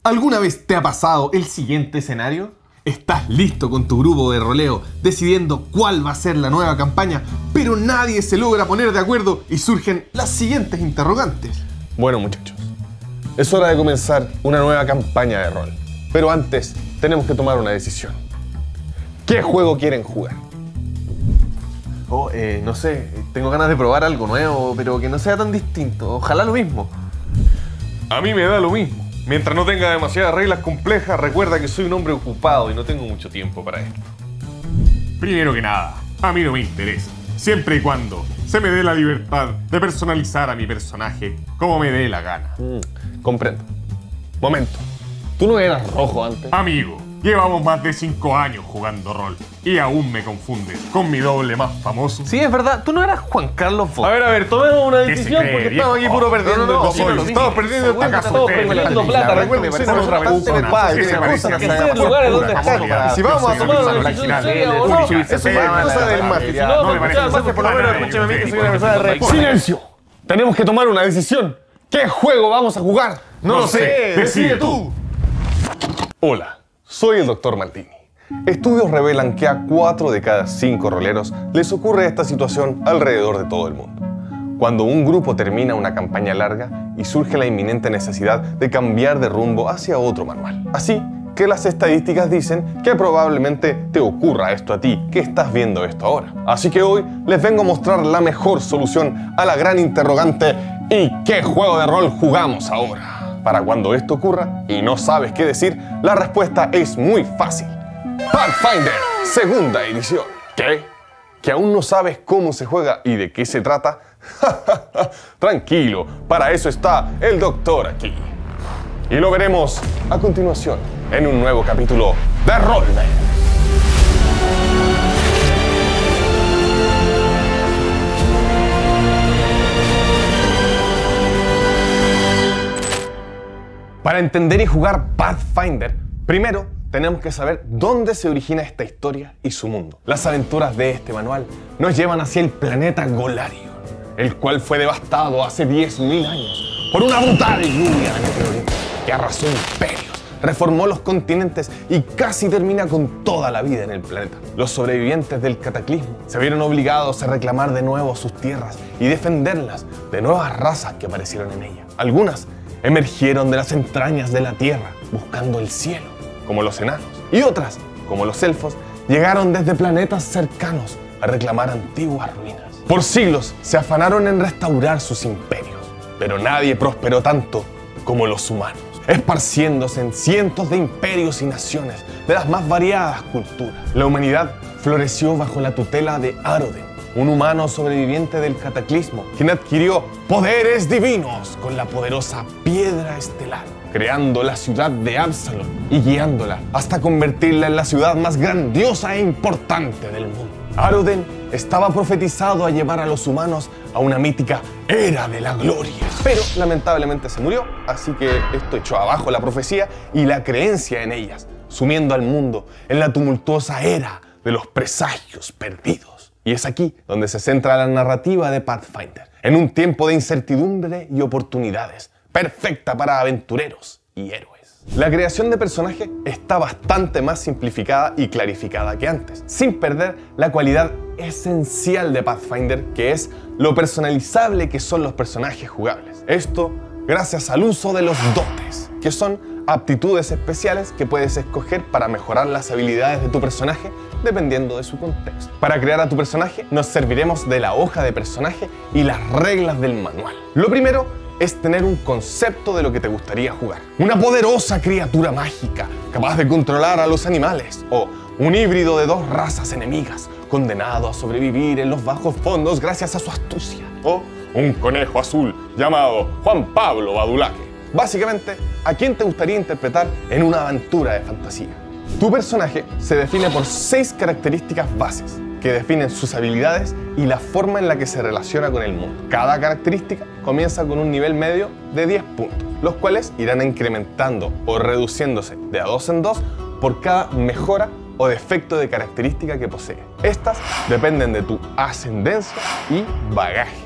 ¿Alguna vez te ha pasado el siguiente escenario? Estás listo con tu grupo de roleo, decidiendo cuál va a ser la nueva campaña, pero nadie se logra poner de acuerdo y surgen las siguientes interrogantes. Bueno, muchachos, es hora de comenzar una nueva campaña de rol. Pero antes, tenemos que tomar una decisión. ¿Qué juego quieren jugar? No sé, tengo ganas de probar algo nuevo, pero que no sea tan distinto. Ojalá lo mismo. A mí me da lo mismo. Mientras no tenga demasiadas reglas complejas, recuerda que soy un hombre ocupado y no tengo mucho tiempo para esto. Primero que nada, a mí no me interesa. Siempre y cuando se me dé la libertad de personalizar a mi personaje como me dé la gana. Comprendo. Momento. ¿Tú no eras rojo antes? Amigo, llevamos más de 5 años jugando rol y aún me confundes con mi doble más famoso. Sí, es verdad, tú no eras Juan Carlos Font. A ver, tomemos una ¿Qué decisión se cree, porque viejo? estamos aquí puro perdiendo No, el tiempo. Estamos perdiendo el tiempo. ¿Acaso Estamos ustedes perdiendo me plata. están Recuerden, diciendo somos una bastante persona padres. que se Tiene parece cosas a que mí? hacer. En Lugares donde la estar. casualidad. Si vamos a Yo soy tomar una una persona decisión original, seria, única, vamos, esencial, eso es cosa del marketing. no me parece Entonces, por lo menos escúchame a mí que soy una persona de respeto. ¡Silencio! Tenemos que tomar una decisión. ¿Qué juego vamos a jugar? No lo sé. Decide tú. Hola, soy el Dr. Martini. Estudios revelan que a 4 de cada 5 roleros les ocurre esta situación alrededor de todo el mundo. Cuando un grupo termina una campaña larga y surge la inminente necesidad de cambiar de rumbo hacia otro manual. Así que las estadísticas dicen que probablemente te ocurra esto a ti, que estás viendo esto ahora. Así que hoy les vengo a mostrar la mejor solución a la gran interrogante: ¿y qué juego de rol jugamos ahora? Para cuando esto ocurra y no sabes qué decir, la respuesta es muy fácil. Pathfinder, segunda edición. ¿Qué? ¿Que aún no sabes cómo se juega y de qué se trata? Tranquilo, para eso está el doctor aquí. Y lo veremos a continuación en un nuevo capítulo de Rollman. Para entender y jugar Pathfinder, primero tenemos que saber dónde se origina esta historia y su mundo. Las aventuras de este manual nos llevan hacia el planeta Golarion, el cual fue devastado hace 10.000 años por una brutal lluvia de meteoritos que arrasó imperios, reformó los continentes y casi termina con toda la vida en el planeta. Los sobrevivientes del cataclismo se vieron obligados a reclamar de nuevo sus tierras y defenderlas de nuevas razas que aparecieron en ella. Algunas emergieron de las entrañas de la tierra buscando el cielo, como los enanos, y otras, como los elfos, llegaron desde planetas cercanos a reclamar antiguas ruinas. Por siglos se afanaron en restaurar sus imperios, pero nadie prosperó tanto como los humanos, esparciéndose en cientos de imperios y naciones de las más variadas culturas. La humanidad floreció bajo la tutela de Aroden, un humano sobreviviente del cataclismo, quien adquirió poderes divinos con la poderosa piedra estelar, creando la ciudad de Absalom y guiándola hasta convertirla en la ciudad más grandiosa e importante del mundo. Aroden estaba profetizado a llevar a los humanos a una mítica era de la gloria, pero lamentablemente se murió, así que esto echó abajo la profecía y la creencia en ellas, sumiendo al mundo en la tumultuosa era de los presagios perdidos. Y es aquí donde se centra la narrativa de Pathfinder, en un tiempo de incertidumbre y oportunidades, perfecta para aventureros y héroes. La creación de personaje está bastante más simplificada y clarificada que antes, sin perder la cualidad esencial de Pathfinder, que es lo personalizable que son los personajes jugables. Esto gracias al uso de los dotes, que son aptitudes especiales que puedes escoger para mejorar las habilidades de tu personaje dependiendo de su contexto. Para crear a tu personaje nos serviremos de la hoja de personaje y las reglas del manual. Lo primero es tener un concepto de lo que te gustaría jugar. Una poderosa criatura mágica capaz de controlar a los animales, o un híbrido de dos razas enemigas condenado a sobrevivir en los bajos fondos gracias a su astucia, o un conejo azul llamado Juan Pablo Badulaque. Básicamente, ¿a quién te gustaría interpretar en una aventura de fantasía? Tu personaje se define por 6 características bases que definen sus habilidades y la forma en la que se relaciona con el mundo. Cada característica comienza con un nivel medio de 10 puntos, los cuales irán incrementando o reduciéndose de a 2 en 2 por cada mejora o defecto de característica que posee. Estas dependen de tu ascendencia y bagaje.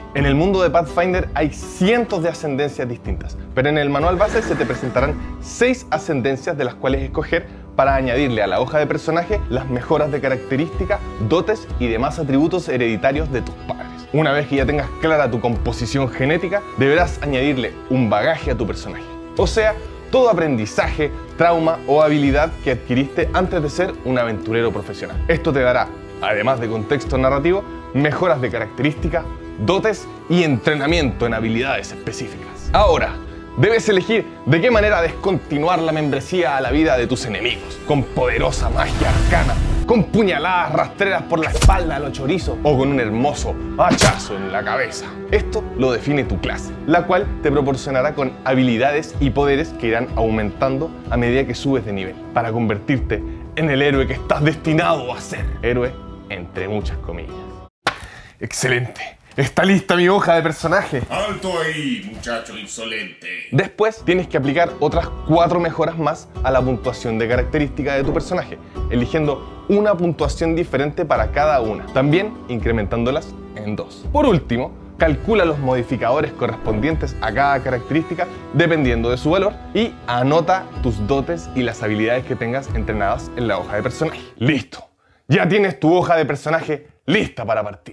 En el mundo de Pathfinder hay cientos de ascendencias distintas, pero en el manual base se te presentarán 6 ascendencias de las cuales escoger para añadirle a la hoja de personaje las mejoras de característica, dotes y demás atributos hereditarios de tus padres. Una vez que ya tengas clara tu composición genética, deberás añadirle un bagaje a tu personaje. O sea, todo aprendizaje, trauma o habilidad que adquiriste antes de ser un aventurero profesional. Esto te dará, además de contexto narrativo, mejoras de característica, dotes y entrenamiento en habilidades específicas. Ahora, debes elegir de qué manera descontinuar la membresía a la vida de tus enemigos, con poderosa magia arcana, con puñaladas rastreras por la espalda a los chorizos o con un hermoso hachazo en la cabeza. Esto lo define tu clase, la cual te proporcionará con habilidades y poderes que irán aumentando a medida que subes de nivel, para convertirte en el héroe que estás destinado a ser. Héroe entre muchas comillas. ¡Excelente! ¡Está lista mi hoja de personaje! ¡Alto ahí, muchacho insolente! Después tienes que aplicar otras 4 mejoras más a la puntuación de característica de tu personaje, eligiendo una puntuación diferente para cada una, también incrementándolas en 2. Por último, calcula los modificadores correspondientes a cada característica dependiendo de su valor y anota tus dotes y las habilidades que tengas entrenadas en la hoja de personaje. ¡Listo! Ya tienes tu hoja de personaje lista para partir.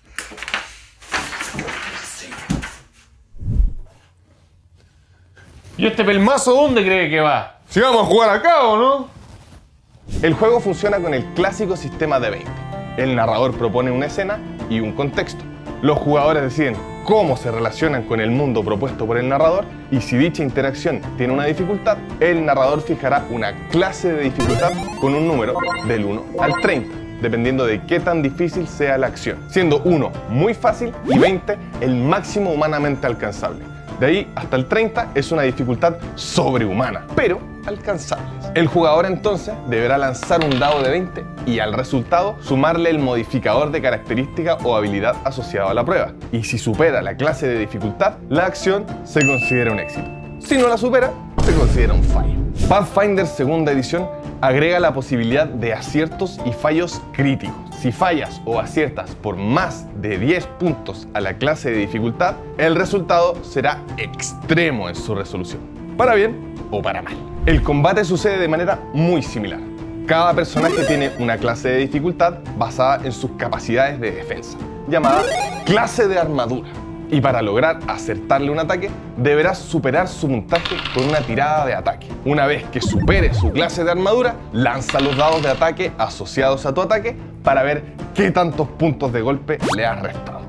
¿Y este pelmazo dónde cree que va? ¿Si vamos a jugar acá o no? El juego funciona con el clásico sistema de 20. El narrador propone una escena y un contexto. Los jugadores deciden cómo se relacionan con el mundo propuesto por el narrador y si dicha interacción tiene una dificultad, el narrador fijará una clase de dificultad con un número del 1 al 30, dependiendo de qué tan difícil sea la acción, siendo 1 muy fácil y 20 el máximo humanamente alcanzable. De ahí hasta el 30 es una dificultad sobrehumana, pero alcanzable. El jugador entonces deberá lanzar un dado de 20 y al resultado sumarle el modificador de característica o habilidad asociado a la prueba. Y si supera la clase de dificultad, la acción se considera un éxito. Si no la supera, se considera un fallo. Pathfinder segunda edición agrega la posibilidad de aciertos y fallos críticos. Si fallas o aciertas por más de 10 puntos a la clase de dificultad, el resultado será extremo en su resolución, para bien o para mal. El combate sucede de manera muy similar. Cada personaje tiene una clase de dificultad basada en sus capacidades de defensa, llamada clase de armadura. Y para lograr acertarle un ataque, deberás superar su puntaje con una tirada de ataque. Una vez que supere su clase de armadura, lanza los dados de ataque asociados a tu ataque para ver qué tantos puntos de golpe le has restado.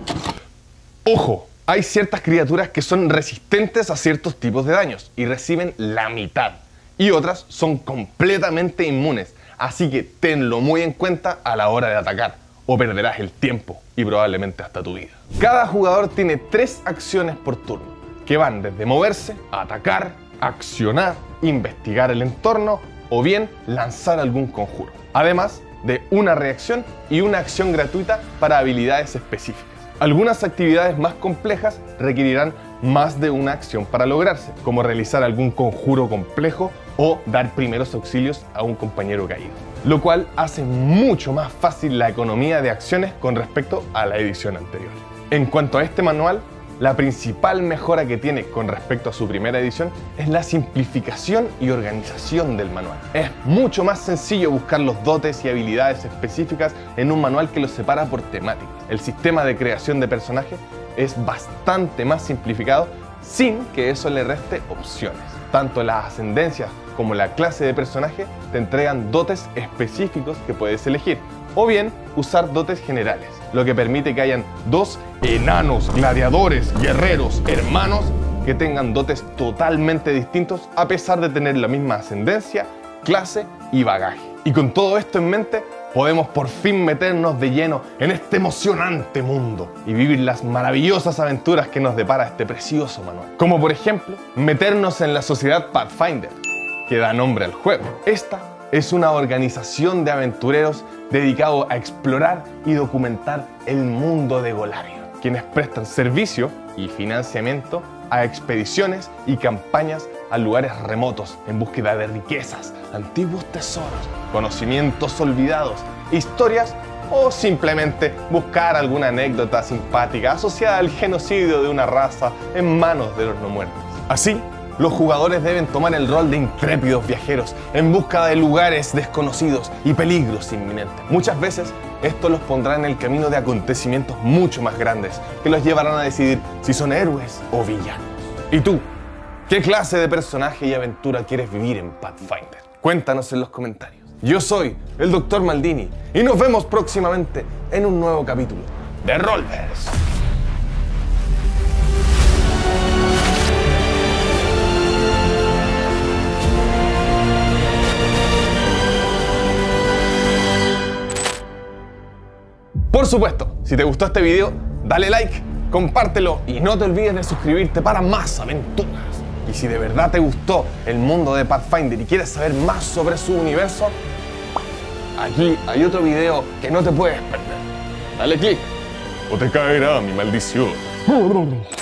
¡Ojo! Hay ciertas criaturas que son resistentes a ciertos tipos de daños y reciben la mitad. Y otras son completamente inmunes, así que tenlo muy en cuenta a la hora de atacar, o perderás el tiempo y probablemente hasta tu vida. Cada jugador tiene 3 acciones por turno, que van desde moverse, atacar, accionar, investigar el entorno o bien lanzar algún conjuro. Además de una reacción y una acción gratuita para habilidades específicas. Algunas actividades más complejas requerirán más de una acción para lograrse, como realizar algún conjuro complejo o dar primeros auxilios a un compañero caído, lo cual hace mucho más fácil la economía de acciones con respecto a la edición anterior. En cuanto a este manual, la principal mejora que tiene con respecto a su primera edición es la simplificación y organización del manual. Es mucho más sencillo buscar los dotes y habilidades específicas en un manual que los separa por temáticas. El sistema de creación de personajes es bastante más simplificado sin que eso le reste opciones. Tanto las ascendencias como la clase de personaje te entregan dotes específicos que puedes elegir, o bien usar dotes generales, lo que permite que hayan 2 enanos, gladiadores, guerreros, hermanos que tengan dotes totalmente distintos a pesar de tener la misma ascendencia, clase y bagaje. Y con todo esto en mente, podemos por fin meternos de lleno en este emocionante mundo y vivir las maravillosas aventuras que nos depara este precioso manual. Como por ejemplo, meternos en la sociedad Pathfinder, que da nombre al juego. Esta es una organización de aventureros dedicado a explorar y documentar el mundo de Golarion, quienes prestan servicio y financiamiento a expediciones y campañas a lugares remotos en búsqueda de riquezas, antiguos tesoros, conocimientos olvidados, historias o simplemente buscar alguna anécdota simpática asociada al genocidio de una raza en manos de los no muertos. Así, los jugadores deben tomar el rol de intrépidos viajeros en busca de lugares desconocidos y peligros inminentes. Muchas veces esto los pondrá en el camino de acontecimientos mucho más grandes que los llevarán a decidir si son héroes o villanos. ¿Y tú? ¿Qué clase de personaje y aventura quieres vivir en Pathfinder? Cuéntanos en los comentarios. Yo soy el Dr. Maldini y nos vemos próximamente en un nuevo capítulo de Rollverse. Por supuesto, si te gustó este video, dale like, compártelo y no te olvides de suscribirte para más aventuras. Y si de verdad te gustó el mundo de Pathfinder y quieres saber más sobre su universo, aquí hay otro video que no te puedes perder. Dale click o te caerá mi maldición.